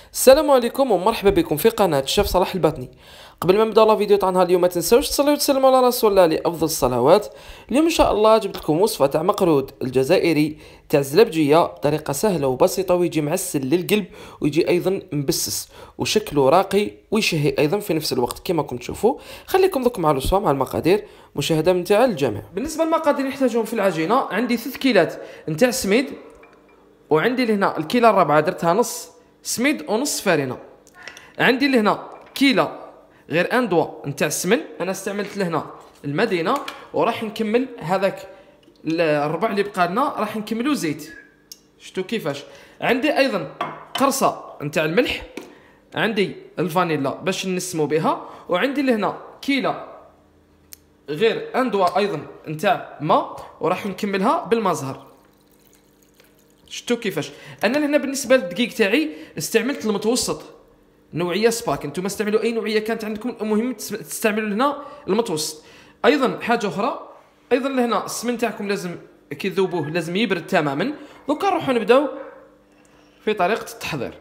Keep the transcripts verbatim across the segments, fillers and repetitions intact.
السلام عليكم ومرحبا بكم في قناة الشيف صلاح الباطني. قبل ما نبداو لا فيديو تاع نهار اليوم ما تنساوش تصليو وتسلموا على رسول الله عليه افضل الصلوات. اليوم ان شاء الله جبت لكم وصفه تاع مقرود الجزائري تاع الزلابجيه بطريقه سهله وبسيطه، ويجي معسل للقلب ويجي ايضا مبسس وشكله راقي ويشهي ايضا في نفس الوقت كما راكم تشوفوا. خليكم دوك مع الوصفه مع المقادير مشاهده ممتعه للجميع. بالنسبه للمقادير نحتاجهم في العجينه، عندي ثلاث كيلات نتاع السميد، وعندي لهنا الكيله الرابعه درتها نص سميد ونص فارينه. عندي لهنا كيله غير ان دوا نتاع السمن، انا استعملت لهنا المدينه، وراح نكمل هذاك الربع اللي بقى لنا راح نكملو زيت. شفتوا كيفاش؟ عندي ايضا قرصه نتاع الملح، عندي الفانيلا باش نسمو بها، وعندي لهنا كيله غير ان دوا ايضا نتاع ماء وراح نكملها بالمزهر. شفتوا كيفاش؟ انا لهنا بالنسبه للدقيق تاعي استعملت المتوسط نوعيه سباك، انتم استعملوا اي نوعيه كانت عندكم، المهم تستعملوا لهنا المتوسط. ايضا حاجه اخرى، ايضا لهنا السمن تاعكم لازم كي تذوبوه لازم يبرد تماما. دوكا نروحوا نبداو في طريقه التحضير.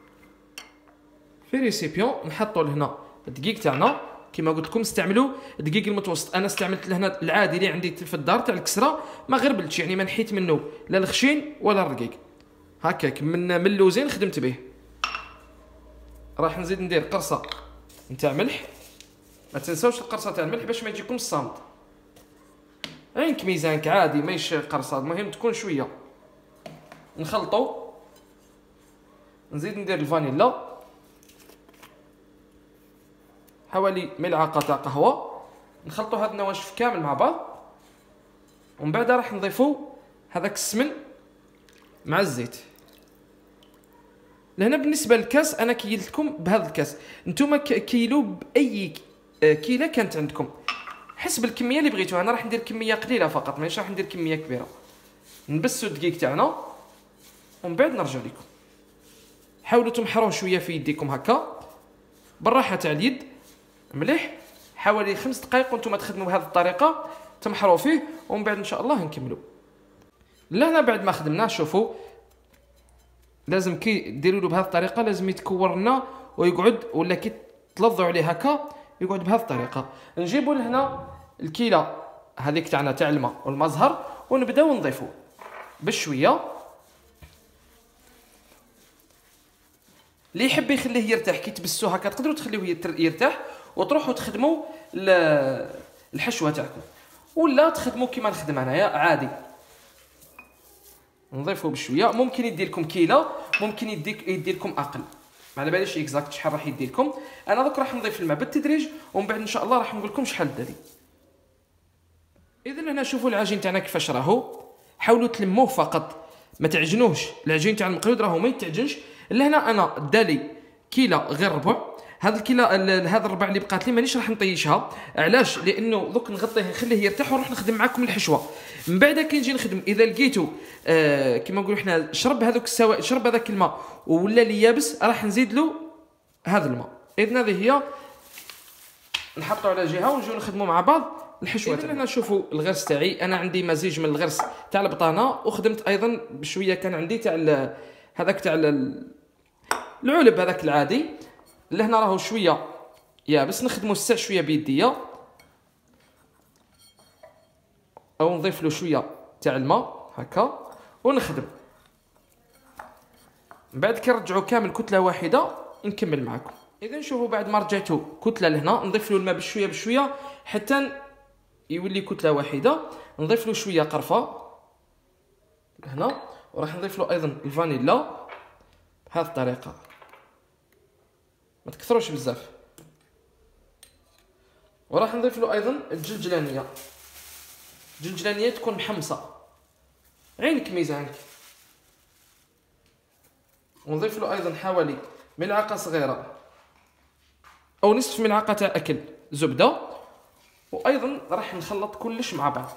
في ريسيبيون نحطوا لهنا الدقيق تاعنا، كما قلت لكم استعملوا الدقيق المتوسط. انا استعملت لهنا العادي اللي عندي في الدار تاع الكسره، ما غربلتش يعني ما نحيت منه لا الخشين ولا الرقيق، هكاك من من اللوزين خدمت به. راح نزيد ندير قرصه نتاع ملح، ما تنساوش القرصه تاع الملح باش ما يجيكم صامت، عينك ميزانك عادي ماهيش قرصه، المهم تكون شويه. نخلطو، نزيد ندير الفانيلا حوالي ملعقه تاع قهوه، نخلطوا هاد النواشف كامل مع بعض، ومن بعد راح نضيفوا هذاك السمن مع الزيت. لهنا بالنسبه للكاس انا كيلت لكم بهذا الكاس، نتوما كيلو باي كيله كانت عندكم حسب الكميه اللي بغيتوها. انا راح ندير كميه قليله فقط، ماشي راح ندير كميه كبيره. نبسوا الدقيق تاعنا ومن بعد نرجع لكم. حاولوا تمحروه شويه في يديكم هكا بالراحه تاع اليد مليح، حوالي خمس دقائق وانتم تخدموا بهذه الطريقه، تمحروا فيه ومن بعد ان شاء الله نكملوا. لهنا بعد ما خدمناه شوفوا لازم كي ديروا له بهذه الطريقه لازم يتكور لنا ويقعد، ولا كي تلظوا عليه هكا يقعد بهذه الطريقه. نجيبوا لهنا الكيله هذيك تاعنا تاع الماء والمزهر ونبداو نضيفوا بشويه. اللي يحب يخليه يرتاح كي تبسوه هكا تقدروا تخليوه يرتاح وتروحوا تخدموا الحشوه تاعكم، ولا تخدموا كيما نخدم انايا عادي. نضيفوا بشويه، ممكن يدير لكم كيله، ممكن يديك يدير لكم اقل، ما على باليش اكزاكت شحال راح يدير لكم. انا دوك راح نضيف الماء بالتدريج ومن بعد ان شاء الله راح نقول لكم شحال داري. اذا هنا شوفوا العجين تاعنا كيفاش راهو، حاولوا تلموه فقط ما تعجنوهش. العجين تاع المقلود راهو ما يتعجنش. لهنا انا دالي كيله غير ربع، هذا الكيله هذا الربع اللي بقات لي مانيش راح نطيشها. علاش؟ لانه دوك نغطيه نخليه يرتاح ونروح نخدم معكم الحشوه. من بعد كي نجي نخدم اذا لقيتو آه كما نقولوا حنا شرب هذوك السوائل، شرب هذاك الماء ولا لي يابس، راح نزيد له هذا الماء. اذا هذه هي نحطوا على جهه ونجيو نخدموا مع بعض الحشوه تاعنا. هنا نشوفوا الغرس تاعي، انا عندي مزيج من الغرس تاع البطانه، وخدمت ايضا بشويه كان عندي تاع هذاك تاع العلب هذاك العادي. لهنا راهو شويه يابس، نخدموا الساع شويه بيديه او نضيف له شويه تاع الماء هكا ونخدم. من بعد كي نرجعوا كامل كتله واحده نكمل معكم. اذا نشوفوا بعد ما رجعتوا كتله لهنا نضيف له الماء بشويه بشويه حتى يولي كتله واحده. نضيف له شويه قرفه هنا، وراح نضيف له ايضا الفانيلا بهذه الطريقه، ما تكثروش بزاف. وراح نضيف له ايضا الجلجلانيه، الجلجلانيه تكون محمصه عينك ميزانك. ونضيف له ايضا حوالي ملعقه صغيره او نصف ملعقه تاع اكل زبده، وايضا راح نخلط كلش مع بعض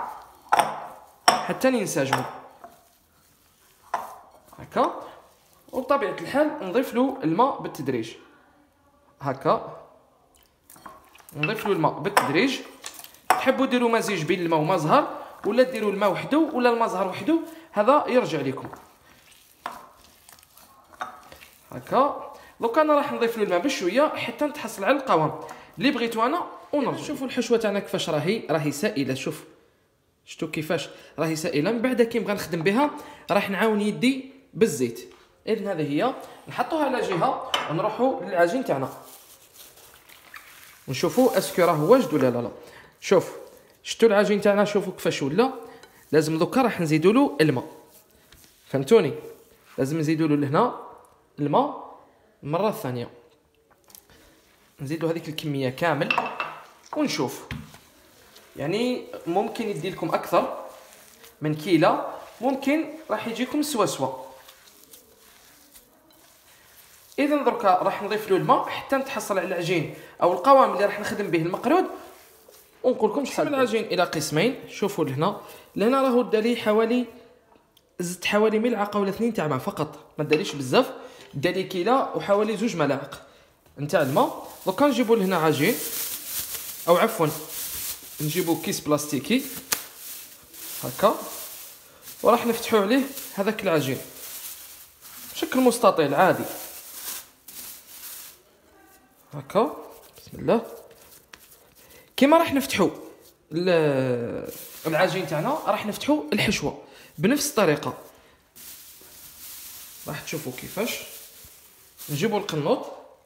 حتى ينسجموا هكا. وبطبيعه الحال نضيف له الماء بالتدريج هكا، نضيف له الماء بالتدريج. تحبوا ديروا مزيج بين الماء ومزهر، ولا ديروا الماء وحده ولا المزهر وحده، هذا يرجع لكم. هكا. دوكا انا راح نضيف له الماء بشويه حتى نتحصل على القوام اللي بغيتو انا ونرجع. شوفوا الحشوه تاعنا كيفاش راهي راهي سائله. شوف شفتوا كيفاش راهي سائله. من بعد كي نبغى نخدم بها راح نعاون يدي بالزيت. اذا هذه هي نحطوها على جهه ونروحوا للعجين تاعنا ونشوفوا اسكو راه واجد ولا لا لا. شوف شفتوا العجين تاعنا شوفوا كيفاش ولا. لازم دوكا راح نزيدوا له الماء. فهمتوني؟ لازم نزيدوا له لهنا الماء المره الثانيه. نزيدوا هذيك الكميه كامل ونشوف. يعني ممكن يدي لكم اكثر من كيلة، ممكن راح يجيكم سوا سوا. اذا دركا راح نضيف له الماء حتى نتحصل على العجين او القوام اللي راح نخدم به المقرود ونقول لكم شحال العجين الى قسمين. شوفوا لهنا لهنا راهو دالي حوالي زدت حوالي ملعقه ولا اثنين تاع ماء فقط، ما داليش بزاف. دالي كيلة وحوالي زوج ملاعق نتاع الماء. دوكا نجيبوا لهنا عجين او عفوا نجيبوا كيس بلاستيكي هكا وراح نفتحوا عليه هذاك العجين بشكل مستطيل عادي هكا. بسم الله. كيما راح نفتحوا العجين تاعنا راح نفتحوا الحشوه بنفس الطريقه. راح تشوفوا كيفاش. نجيبوا القنوط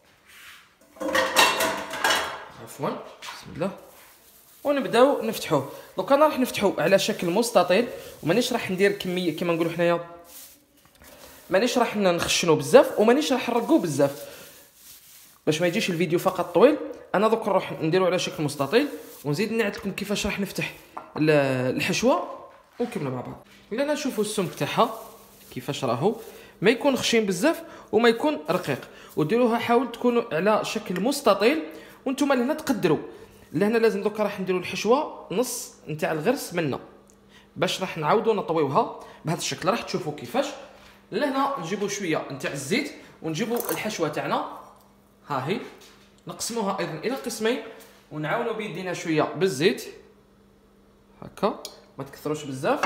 عفوا بسم الله ونبداو نفتحوه. دونك انا راح نفتحو على شكل مستطيل ومانيش راح ندير كميه كيما نقولوا حنايا، مانيش راح نخشنو بزاف ومانيش راح نرقو بزاف باش ما يجيش الفيديو فقط طويل. انا دوك نروح نديرو على شكل مستطيل ونزيد نعد لكم كيفاش راح نفتح الحشوه ونكملوا مع بعض. الا نشوفوا السمك تاعها كيفاش راهو، ما يكون خشين بزاف وما يكون رقيق. وديروها حاول تكونوا على شكل مستطيل وانتم لهنا تقدروا. لهنا لازم دوكا راح نديروا الحشوه نص نتاع الغرس منا باش راح نعاودوا نطويوها بهذا الشكل. راح تشوفوا كيفاش. لهنا نجيبوا شويه نتاع الزيت ونجيبوا الحشوه تاعنا ها هي نقسموها ايضا الى قسمين ونعاونوا بيدينا شويه بالزيت هكا ما تكثروش بزاف.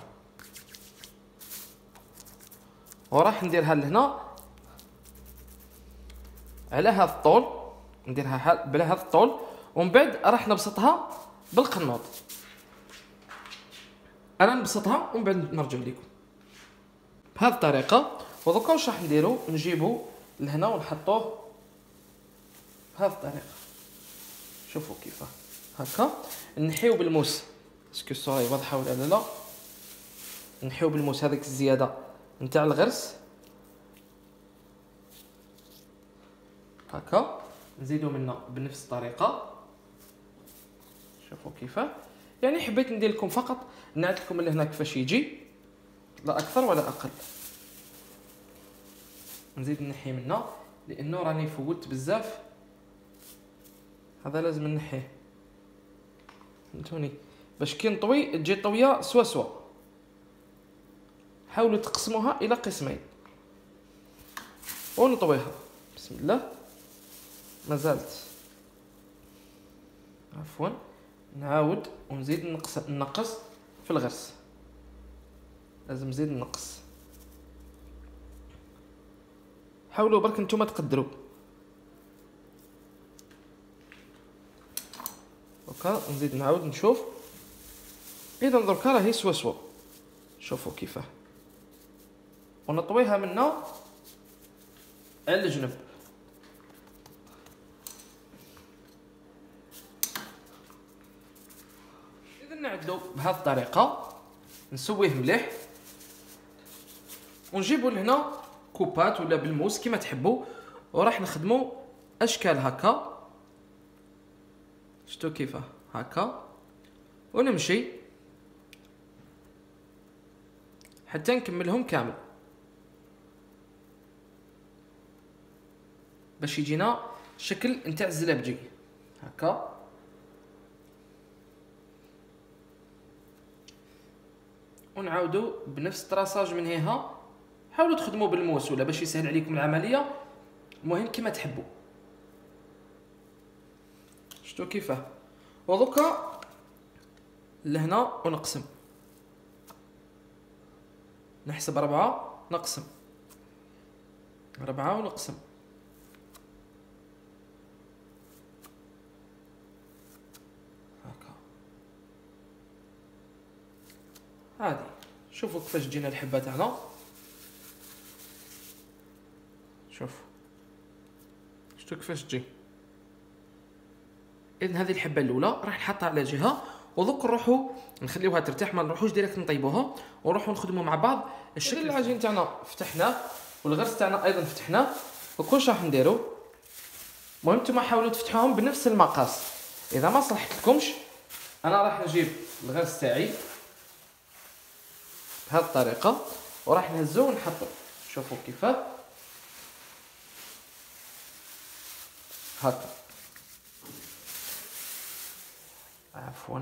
وراح نديرها لهنا على هذا الطول، نديرها بلا هذا الطول ومن بعد راح نبسطها بالقنوط. انا نبسطها ومن بعد نرجع لكم بهذه الطريقه. ودوكا واش راح نديرو نجيبو لهنا ونحطوه بهذه الطريقه. شوفوا كيفاه هكا. نحيو بالموس اسكو الصوره واضحه ولا لا. نحيو بالموس هذيك الزياده نتاع الغرس هكا. نزيدو منا بنفس الطريقه. شوفوا كيفاه. يعني حبيت ندير لكم فقط نعد لكم لهنا كيفاش يجي لا اكثر ولا اقل. نزيد نحي منا لانه راني فوت بزاف. هذا لازم نحيه فهمتوني باش كي نطوي تجي طويه سوا سوا. حاولوا تقسموها الى قسمين ونطويها. بسم الله. ما زالت عفوا نعاود ونزيد نقص نقص في الغرس. لازم نزيد نقص. حاولوا برك نتوما تقدروا. اوكا نزيد نعاود نشوف. اذا دركا راهي سوا سوا. شوفوا كيفاه. ونطويها منا على الجنب. اذا نعدلو بهذه الطريقه نسويه مليح ونجيبو لهنا كوبات ولا بالموس كيما تحبوا وراح نخدمو اشكال هكا. شفتوا كيفاه هكا ونمشي حتى نكملهم كامل باش يجينا شكل نتاع الزلابجي هكا. ونعاودو بنفس الطراساج من هيها. حاولوا تخدموا بالموس ولا باش يسهل عليكم العمليه. المهم كما تحبوا. شفتوا كيفاه. ودوكا لهنا ونقسم. نحسب أربعة نقسم ربعة ونقسم. هكا عادي. شوفوا كيفاش تجينا الحبه تاعنا. شوف شفتوا كيفاش تجي. اذا هذه الحبه الاولى راح نحطها على جهه، ودوك نروحوا نخليوها ترتاح، ما نروحوش ديريكت نطيبوها، ونروحوا نخدموا مع بعض الشكل. العجين تاعنا فتحناه والغرس تاعنا ايضا فتحناه. وكلش راح نديرو، المهم نتوما حاولوا تفتحوهم بنفس المقاس. اذا ما صلحت لكمش انا راح نجيب الغرس تاعي بهذه الطريقه وراح نهزوه ونحطو. شوفوا كيفاه هكا. عفوا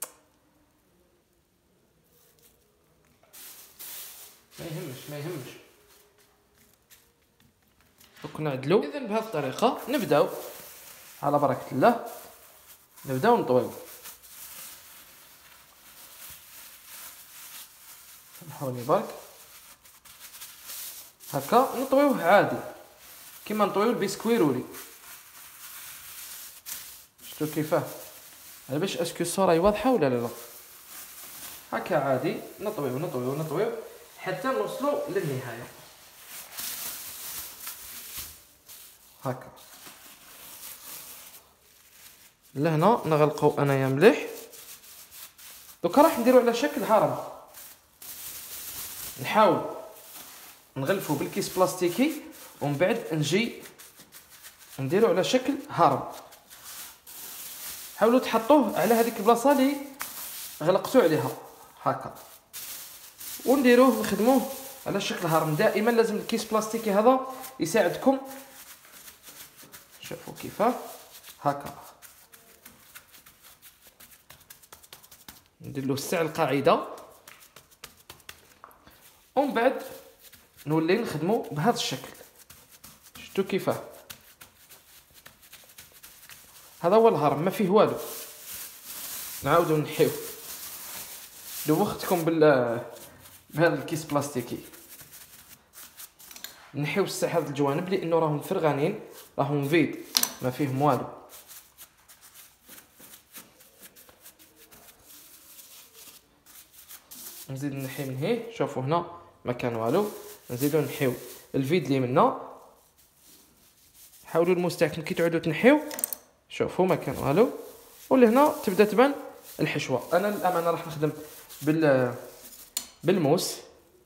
ما يهمش ما يهمش دوك نعدلو. اذا بهذه الطريقه نبداو على بركه الله، نبداو نطويو. سامحوني برك هكا نطويوه عادي كيما نطويو البسكويت رولي. شفتوا كيفاه؟ على باش اسكو الصوره واضحه ولا لا لا. هكا عادي نطويو نطويو نطويو حتى نوصلوا للنهايه. هكا لهنا نغلقوا انايا مليح. دوكا راح نديرو على شكل هرم. نحاول نغلفو بالكيس بلاستيكي ومن بعد نجي نديرو على شكل هرم. حاولوا تحطوه على هذيك البلاصه اللي غلقتو عليها هكا، ونديروه نخدموه على شكل هرم. دائما لازم الكيس بلاستيكي هذا يساعدكم. شوفوا كيفاه هكا. ندير له السع القاعده ومن بعد نولي نخدمو بهذا الشكل. شفتوا كيفاه؟ هذا هو الهرم، ما فيه والو. نعاودو نحيو. دوختكم بال بهذا الكيس بلاستيكي. نحيو السع هذه الجوانب لانه راهم فرغانين، راهم فيد ما فيهم والو. نزيد نحي من هيه. شوفوا هنا ما كان والو. نزيدو نحيو الفيد اللي منا. حاولوا المستحكم كي تعودوا تنحيو. شوفوا ما كان والو. ولهنا تبدا تبان الحشوه. انا للامانه راح نخدم بال بالموس.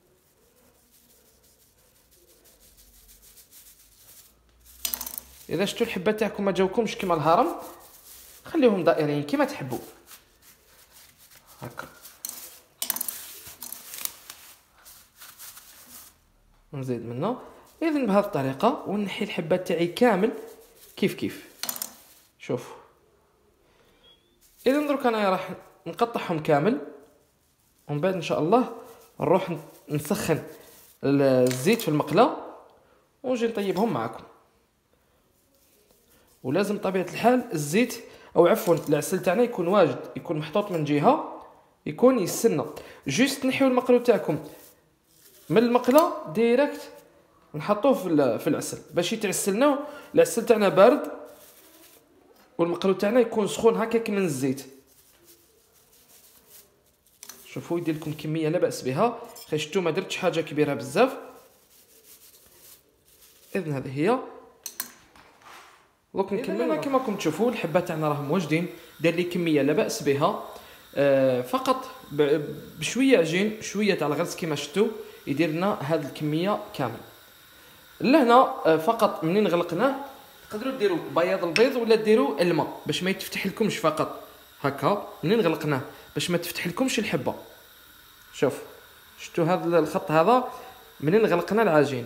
اذا شفتوا الحبات تاعكم ما جاوكمش كيما الهرم خليهم دائريين كيما تحبوا هكا. نزيد منه. اذا بهذه الطريقه ونحي الحبات تاعي كامل كيف كيف. شوف اذا درك انا راح نقطعهم كامل ومن بعد ان شاء الله نروح نسخن الزيت في المقله ونجي نطيبهم معكم. ولازم طبيعه الحال الزيت او عفوا العسل تاعنا يكون واجد، يكون محطوط من جهه، يكون يسنى. جوست نحيو المقلو تاعكم من المقله ديريكت نحطوه في في العسل باش يتعسلنا. العسل تاعنا بارد والمقلو تاعنا يكون سخون هكاك من الزيت. شوفوا يدير لكم كميه لا باس بها. خشتو ما درتش حاجه كبيره بزاف. اذن هذه هي. دوك نكمل كما راكم تشوفوا الحبات تاعنا راهم واجدين. دار لي كميه لا باس بها. آه فقط بشويه عجين شويه تاع الغرس كما شفتوا يدير لنا هذه الكميه كامل. لهنا آه فقط منين غلقناه تقدروا ديروا بياض البيض ولا ديروا الماء باش ما يتفتح لكمش. فقط هكا منين غلقناه باش ما تفتح لكمش الحبه. شوف شفتوا هذا الخط هذا منين غلقنا العجين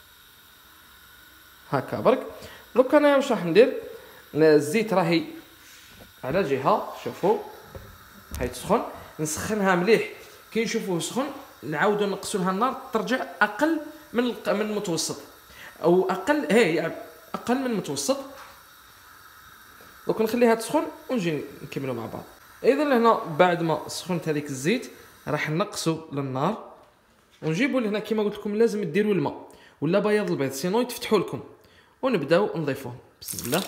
هكا برك. دوك انا واش راح ندير؟ الزيت راهي على جهه. شوفوا هاي تسخن. نسخنها مليح. كي نشوفوه سخن نعاودوا نقصوا لها النار ترجع اقل من من المتوسط او اقل هي اقل من المتوسط. دوك نخليها تسخن ونجي نكملوا مع بعض. اذا لهنا بعد ما سخنت هذيك الزيت راح نقصوا للنار ونجيبوا لهنا كما قلت لكم لازم ديروا الماء ولا بياض البيض سينو يتفتحوا لكم. ونبداو نضيفوهم بسم الله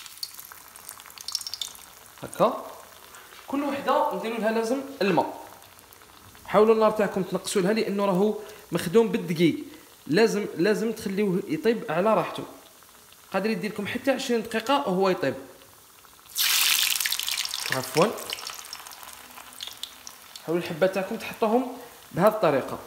هكا. كل وحده نديروا لها لازم الماء. حاولوا النار تاعكم تنقصوا لها لانه راهو مخدوم بالدقيق، لازم لازم تخليوه يطيب على راحته. قادر يدير لكم حتى عشرين دقيقه وهو يطيب. عفوا حاولوا الحبات تاعكم تحطوهم بهذه الطريقه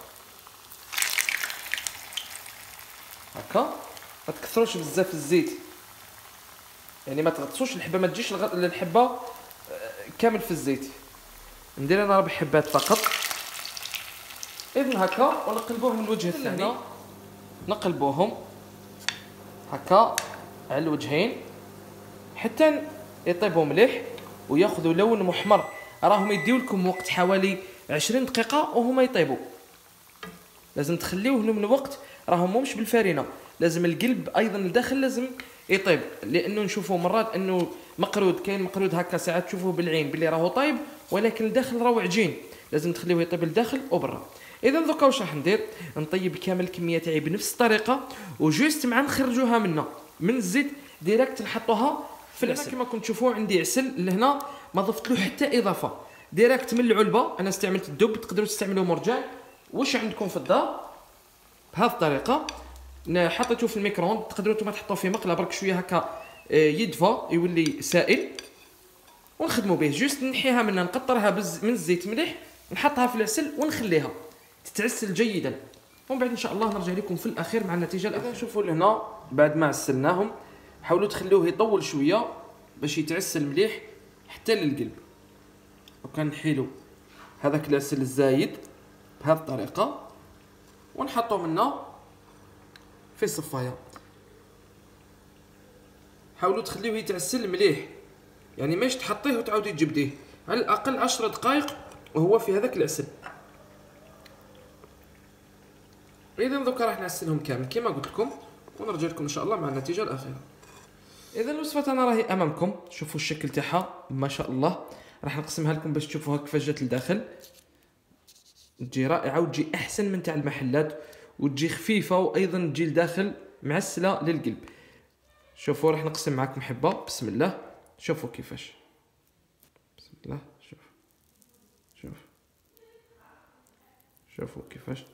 هكا. ما تكثروش بزاف الزيت، يعني ما تغطسوش الحبه، ما تجيش الحبه كامل في الزيت. ندير انا ربع حبات فقط. اذن هكا ونقلبوهم من الوجه الثاني. نقلبوهم هكا على الوجهين حتى يطيبوا مليح وياخذوا لون محمر. راهم يديو لكم وقت حوالي عشرين دقيقه وهما يطيبوا. لازم تخليوه من وقت، راهم مش بالفارينه، لازم القلب ايضا الداخل لازم يطيب. لانه نشوفوا مرات انه مقرود، كاين مقرود هكا ساعات تشوفوه بالعين باللي راهو طيب ولكن الداخل راهو عجين. لازم تخليوه يطيب الداخل وبرا. اذا دوكا واش راح ندير؟ نطيب كامل الكميه تاعي بنفس الطريقه وجوست مع نخرجوها منا من الزيت ديريكت نحطوها في العسل. كما كنتم تشوفوا عندي عسل لهنا ما ضفت له حتى اضافه، ديريكت من العلبه. انا استعملت الدب، تقدروا تستعملوا مرجان واش عندكم في الدار بهذه الطريقه. حطيتوه في الميكرووند، تقدروا نتوما تحطوه في مقله برك شويه هكا يدفى يولي سائل ونخدموا به. جوست نحيها منها، نقطرها من الزيت مليح، نحطها في العسل ونخليها تتعسل جيدا. ومن بعد ان شاء الله نرجع لكم في الاخير مع النتيجه الاخيره. شوفوا لهنا بعد ما عسلناهم حاولوا تخلوه يطول شويه باش يتعسل مليح حتى للقلب. وكان نحيلو هذاك العسل الزايد بهذه الطريقه ونحطو منه في صفايه. حاولوا تخليوه يتعسل مليح، يعني ماش تحطيه وتعاودي تجبديه، على الاقل عشر دقائق وهو في هذاك العسل. اذا دوكا راح نعسلهم كامل كما قلت لكم ونرجع لكم ان شاء الله مع النتيجه الاخيره. اذا الوصفه تاعنا راهي امامكم، شوفوا الشكل تاعها ما شاء الله. راح نقسمها لكم باش تشوفوها كيفاش جات لداخل. تجي رائعه وتجي احسن من تاع المحلات وتجي خفيفه وايضا تجي لداخل معسله للقلب. شوفوا راح نقسم معكم حبه بسم الله. شوفوا كيفاش بسم الله. شوف شوف شوفوا كيفاش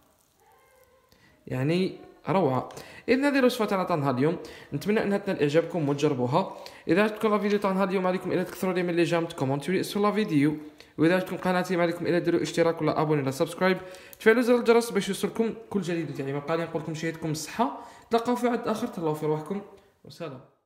يعني روعه. اذا هذه الوصفه تاعنا تاع نهار اليوم، نتمنى انها تنال اعجابكم وتجربوها. اذا عجبكم الفيديو تاع نهار اليوم عليكم الى تكثروا لي من لي جام تكومونتيو لي اسفل لا فيديو. واذا عجبكم قناتي ما عليكم الا ديروا اشتراك ولا ابوني ولا سبسكرايب، تفعلوا زر الجرس باش يوصلكم كل جديد تاعي. ما بقى لي نقول لكم شي، يعطيكم الصحه، تلقاو في عد اخر، تهلاو في رواحكم وسلام.